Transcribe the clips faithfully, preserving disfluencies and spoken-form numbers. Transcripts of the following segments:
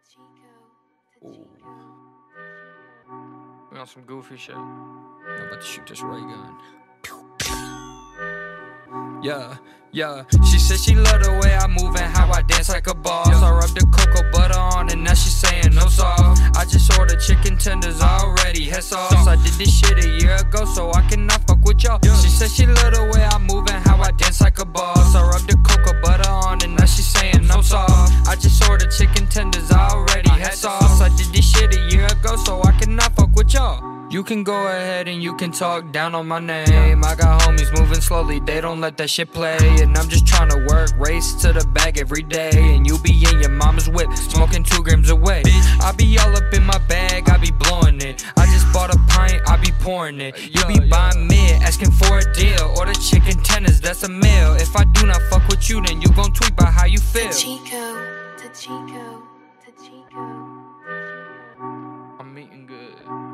Ooh. We on some goofy shit. I'm about to shoot this ray gun. Yeah, yeah. She said she love the way I move and how I dance like a boss. I rubbed the cocoa butter on and now she saying no sauce. I just ordered chicken tenders already, head sauce. I did this shit a year ago so I cannot fuck with y'all. She said she love the way I move and how I dance like a boss. I rubbed the cocoa butter on and now she saying no sauce. I just ordered chicken tenders already, head sauce. I did this shit a year ago so I cannot fuck with y'all. You can go ahead and you can talk down on my name. I got homies moving slowly, they don't let that shit play. And I'm just trying to work, race to the bag every day. And you be in your mama's whip, smoking two grams away. I be all up in my bag, I be blowing it. I just bought a pint, I be pouring it. You be buying mid, asking for a deal. Order chicken tenders, that's a meal. If I do not fuck with you, then you gon' tweet about how you feel. Chico, to Chico, to Chico. I'm eating good.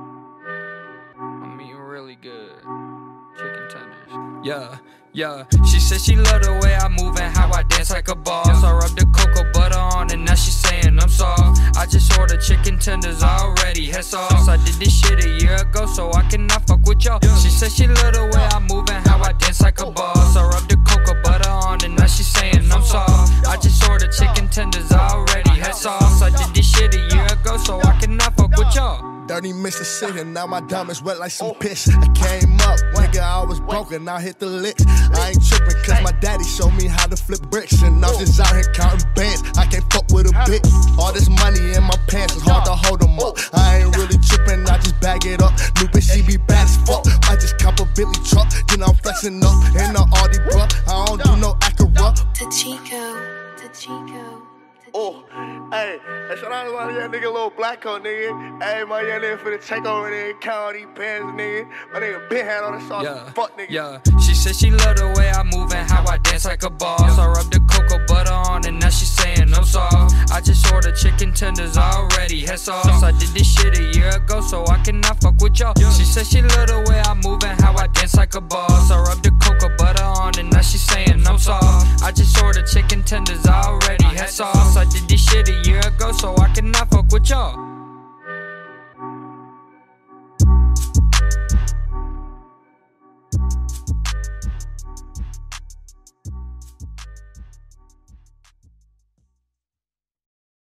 I'm eating really good. Chicken tenders. Yeah, yeah. She said she love the way I move and how I dance like a boss. I rubbed the cocoa butter on and now she saying I'm soft. I just ordered chicken tenders already, head sauce. I did this shit a year ago so I cannot fuck with y'all. She said she love the way I move and how I dance like a boss. I rubbed the cocoa butter on and now she saying I'm soft. I just ordered chicken tenders already, head sauce. I did this shit a year ago so I cannot fuck with y'all. Dirty Mississippi, now my diamonds wet like some piss. I came up, nigga, I was broken, I hit the licks. I ain't trippin' cause my daddy showed me how to flip bricks. And I'm just out here counting bands, I can't fuck with a bitch. All this money in my pants, it's hard to hold them up. I ain't really trippin', I just bag it up. New bitch, she be bad as fuck. I just cop a Billy truck, then I'm flexin' up in the Audi, bruh. I don't do no Acura. To Chico, to Chico. Oh, hey, hey, shout out to my young nigga, little black coat, nigga. Hey, my young nigga finna take over there and count all these pants, nigga. My nigga been had on the sauce, yeah, fuck nigga. Yeah, she said she love the way I move and how I dance like a boss. I rubbed the cocoa butter on and now she saying I'm soft. I just ordered chicken tenders already, head sauce. I did this shit a year ago so I cannot fuck with y'all. She said she love the